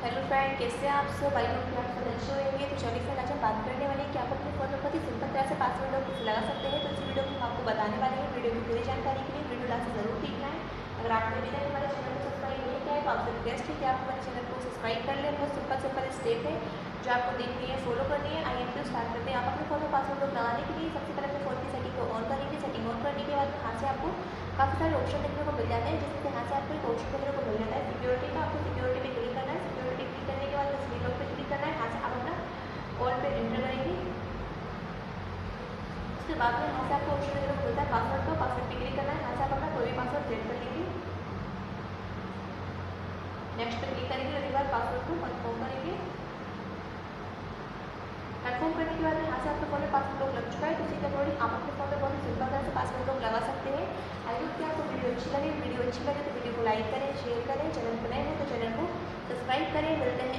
Hello friend, कैसे हैं आप सब? आई होप कि आप सब अच्छे होंगे। तो चलिए फ्रेंड, आज हम बात करने वाले हैं कि आप अपने फ़ोन में बहुत ही सिंपल तरह से पासवर्ड और कुछ लगा सकते हैं। तो इस वीडियो में हम आपको बताने वाले हैं। वीडियो की पूरी जानकारी के लिए वीडियो लास्ट से जरूर देखना है। अगर आपने अभी तक हमारे चैनल को सब्सक्राइब नहीं किया है तो आपसे रिक्वेस्ट है कि आप हमारे चैनल को सब्सक्राइब कर लें। बहुत सिंपल स्टेप है जो आपको देखनी है, फॉलो करनी है। आइए तो स्टार्ट करते हैं। आप अपने फ़ोन में पासवर्ड लगाने के लिए सबसे पहले अपने फ़ोन की सेटिंग को ऑन करेंगे। सेटिंग ऑन करने के बाद यहाँ से आपको काफ़ी सारे ऑप्शन देखने को मिल जाते हैं, जिसमें यहाँ से आपको एक ऑप्शन देखने को मिल जाता है सिक्योरिटी का। आपको सिक्योरिटी पे क्लिक करना है। सिक्योरिटी क्लिक करने के बाद स्क्रीन लॉक पे क्लिक करना है। यहाँ से आप अपना कॉल पे एंटर करेंगे। उसके बाद में यहाँ से आपको ऑप्शन देखने को मिलता है पासवर्ड का। पासवर्ड पे क्लिक करना है। यहाँ से आप अपना कोई भी पासवर्ड सेट कर लीजिए। नेक्स्ट पे क्लिक करेंगे। उसके बाद पासवर्ड को कन्फर्म करेंगे। कन्फर्म करने के बाद यहाँ से आपके फ़ोन में पासवर्ड लॉक लग चुका है। तो इसी के अकॉर्डिंग आप अपने फ़ोन में बहुत ही सिंपल तरह से पासवर्ड लॉक लगा सकते हैं। आई होप कि आपको वीडियो अच्छी लगे तो वीडियो को लाइक करें, शेयर करें। चैनल पर नए हैं तो चैनल को सब्सक्राइब करें। मिलते हैं